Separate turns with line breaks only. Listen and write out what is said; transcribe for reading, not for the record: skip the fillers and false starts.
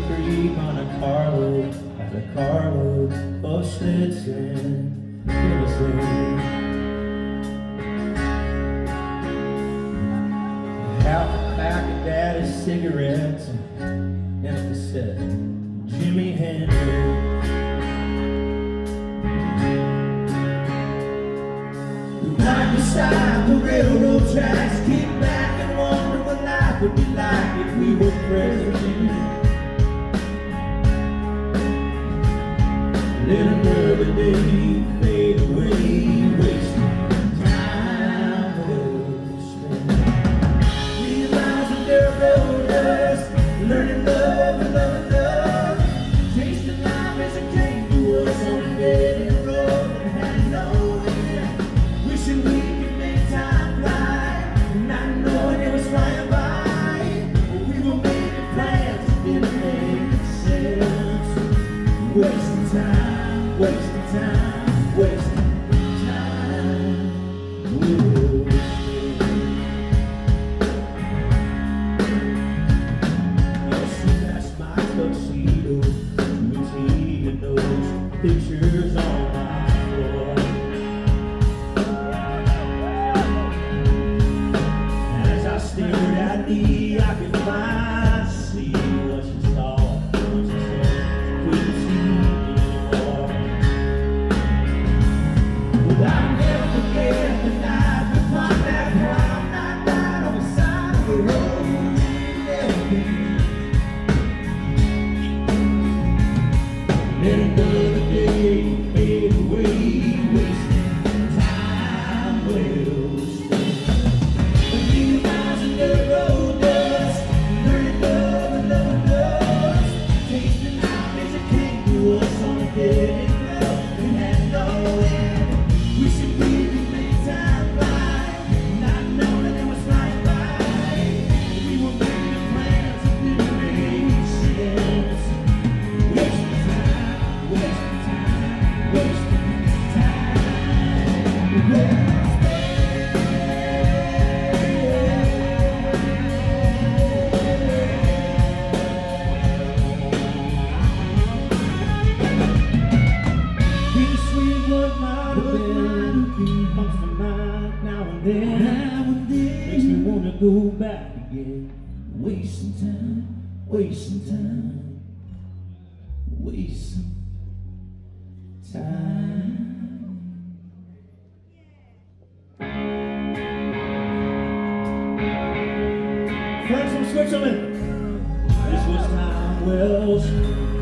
creep on a carload, at a carload of slits and innocent. Half a pack of daddy's cigarettes and a cassette, Jimi Hendrix. Right beside the railroad tracks, kick back and wonder what life would be like if we were president. Let another day fade away, wasting time well spent. 3,000 dirt road dust, learning love and loving love, tasting life as it came to us on a dead road and had no end. Wishing we could make time fly, not knowing it was flying by. We were making plans that didn't make sense. Wasting time, wasting time, wasting time. You see, that's my tuxedo, routine and those pictures on my floor. As I stared at thee, I could finally see what you saw, what you said. Couldn't see anymore. But I'll never forget the night we climbed that prom night right on the side of the road. Let another day fade away, wasting time well spent. 3,000 dirt road dust, learning love and loving dust, tasting life as it came to us on a dead road. We had no end, wishing we could make time fly, not knowing it was flying by. We were making plans that didn't make sense. Wasting time, wasting time, wasting time. Bittersweet what might have been comes to mind now and then. Makes me wanna go back again. Wasting time, wasting time, wasting time. Friends from Switzerland, this was time well spent.